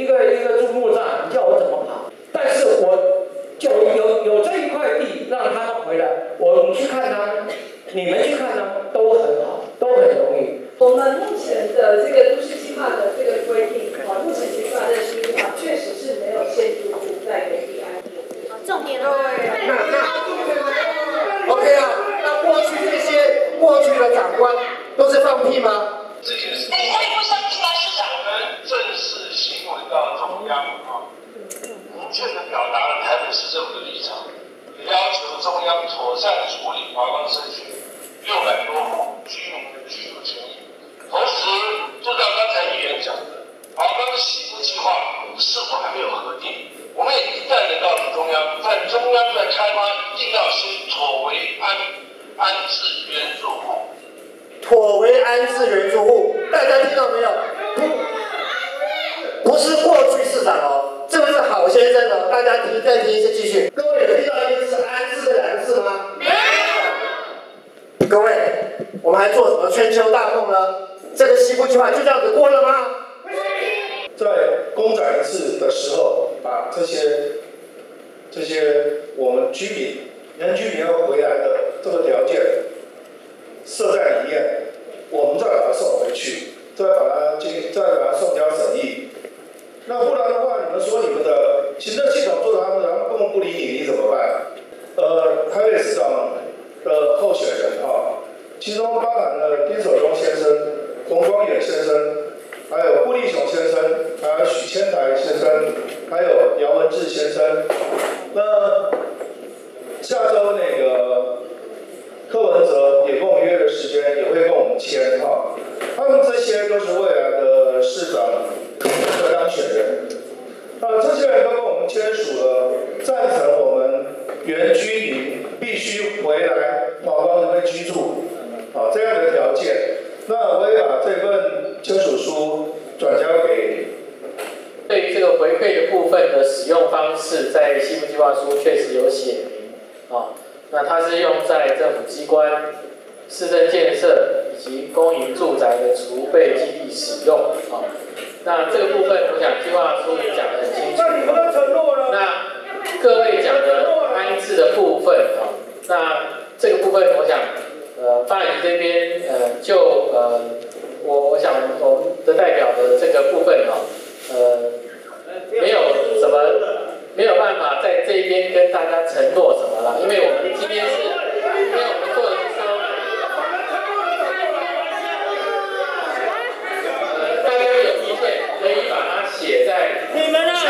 一个注目站，你叫我怎么跑？但是我就有这一块地让他们回来，我去看他们，你们去看他们都很好，都很容易。 我们目前的这个都市计划的这个规定，目前计划的都市计划确实是没有限住户在原地安置。 重点那 OK 啊，那过去的长官都是放屁吗？ 这件事，我也不相信市长们正式询问到中央啊，明确的表达了台北市政府的立场，也要求中央妥善处理华冈社区600多户居民的居住权益。同时，就像刚才议员讲的，华冈西部计划是否还没有核定？我们也一再的告诉中央，在中央在开发一定要先妥为安置原住户。 妥为安置原住户，大家听到没有？不是过去市长哦，这个是好先生哦，大家再听一次，继续。各位有听到一个是安置的2个字吗？没有。各位，我们还做什么春秋大梦呢？这个西部计划就这样子过了吗？ 在公展一次的时候，把这些我们原居民要回来的这个条件设在里面，我们再把它送回去，再把它送交审议。那不然的话，你们说你们的行政系统做他们，然后根本不理你怎么办？台北市长的候选人其中包含了丁守中先生、洪光远先生，还有顾立雄先生，还有许千台先生，还有姚文智先生。那下周那个柯文哲也跟我们约的时间，也会跟我们签他们这些都是未来的市长的当选人。这些人都跟我们签署了赞成我们原居民必须回来华冈这边居住这样的条件。那我也把这份签署书转交给。 对于这个回馈的部分的使用方式，在西部计划书确实有写明那它是用在政府机关、市政建设以及公营住宅的储备基地使用那这个部分，我想计划书也讲得很清楚。 那你们的承诺呢？ 那各位讲的安置的部分那这个部分我想发言这边我想我们的代表的这个部分没有办法在这边跟大家承诺什么啦，因为我们今天是，因为我们做的是说，大家有意见可以把它写在你们啊，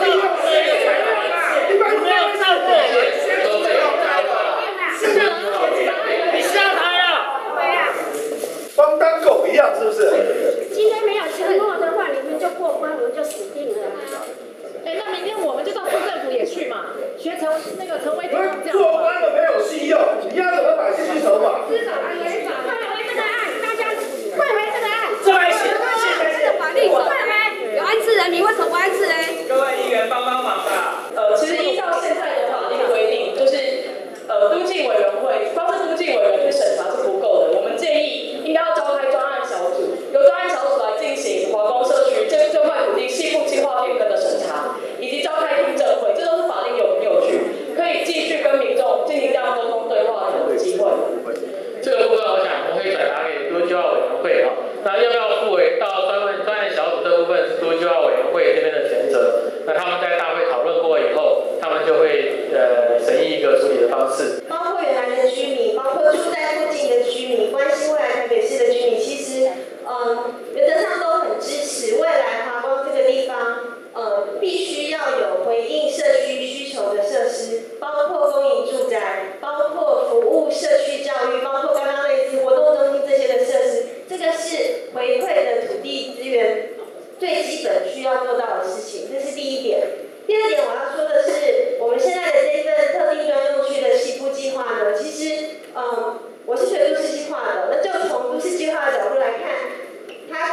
你下台了， 帮当狗一样，是不是？ 今天没有承诺的话，你们就过关，我们就死定了。那明天我们就到市政府也去嘛，学成为这样。 做官的没有信用，你要怎么百姓去守法？ 至少快回这个案，大家快回这个案。 这还写这个法律快回，有安置人民为什么不安置呢？ 各位议员帮忙吧。 其实依照现在的法令规定，就是都进委员会，光是都进委员去审查是不够的。我们建议应该要召开专案小组，由专案小组来进行华光社区这块土地西部计划变更的审查，以及召开听证会，这都是法令有据，可以继续跟民众进行这样沟通对话的机会。 这个部分，我想我们会转达给都计划委员会那要不要付回到专案小组这部分是都计划委员会这边的权责。那他们在大会讨论过以后，他们就会审议一个处理的方式。 包括原来的居民，包括住在附近的居民，关心未来台北市的居民，其实原则上都很支持未来华光这个地方必须要有回应社区需求的设施，包括公营住宅，包括服务社区教育，包括刚刚类似活动中心这些的设施，这个是回馈的土地资源最基本需要做到的事情，这是第一点。第二点我要说的是，我们现在的这份特定专用区的西部计划呢，其实我是学都市计划的，那就从都市计划的角度来看，它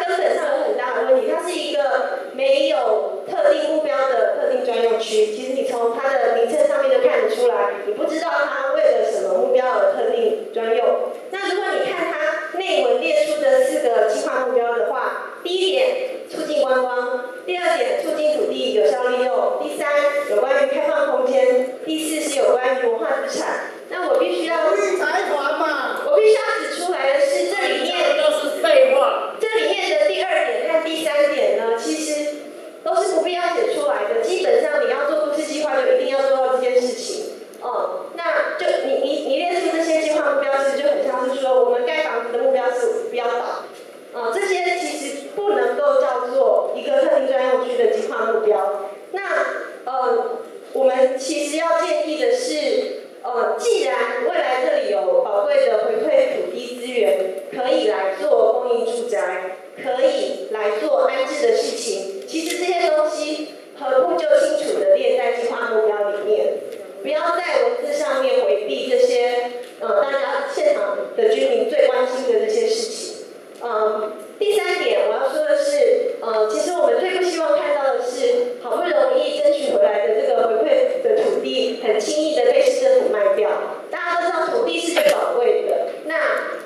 化目标。那我们其实要建议的是，既然未来这里有宝贵的回馈土地资源，可以来做公营住宅，可以来做安置的事情，其实这些东西何不就清楚的列在计划目标里面，不要在文字上面回避这些大家现场的居民最关心的这些事情。第3点我要说的是，其实我们最不希望看到的是，好不容易争取回来的这个回馈的土地，很轻易的被市政府卖掉。大家都知道土地是最宝贵的，那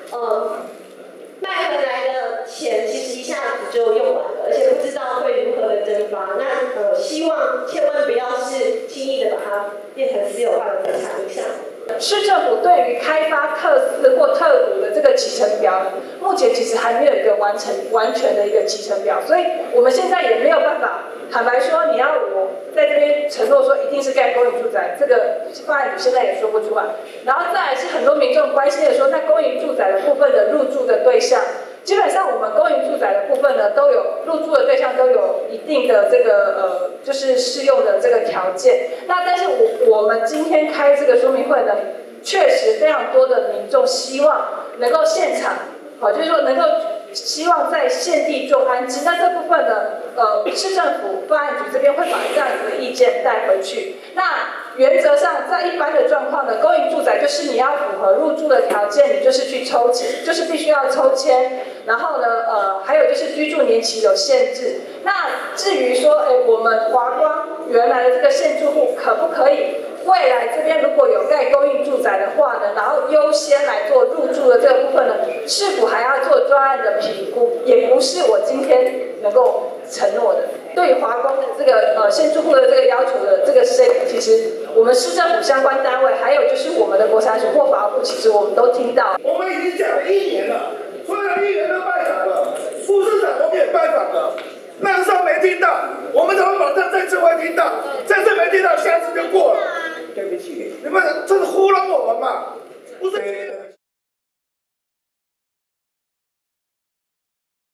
卖回来的钱其实一下子就用完了，而且不知道会如何的蒸发。那希望千万不要是轻易的把它变成私有化的资产影响。 市政府对于开发特司或特股的这个期程表，目前其实还没有一个完全的一个期程表，所以我们现在也没有办法。坦白说，你要我在这边承诺说一定是盖公营住宅，这个方案现在也说不出来。然后再来是很多民众关心的说，那公营住宅的部分的入住的对象，基本上我们公营住宅的部分呢，都有入住的对象都有一定的这个就是适用的这个条件。那但是我们今天开这个说明会呢，确实非常多的民众希望能够现场，就是说能够希望在现地做安置。那这部分呢，市政府发案局这边会把这样子的意见带回去。那原则上，在一般的状况呢，公营住宅就是你要符合入住的条件，你就是去抽签，就是必须要抽签。然后呢，还有就是居住年期有限制。那至于说，我们华光原来的这个现住户可不可以？未来这边如果有盖公营住宅的话呢，然后优先来做入住的这个部分呢，是否还要做专案的评估，也不是我今天能够承诺的。对于华光的这个现住户的这个要求的这个其实我们市政府相关单位，还有就是我们的国产署或法务部，其实我们都听到。 我们已经讲了1年了，所有议员都拜访了，副市长我们也拜访了。那个时候没听到，我们怎么保证这次会听到？这次没听到，下次就过了。对不起，你们真的糊弄我们嘛？不是。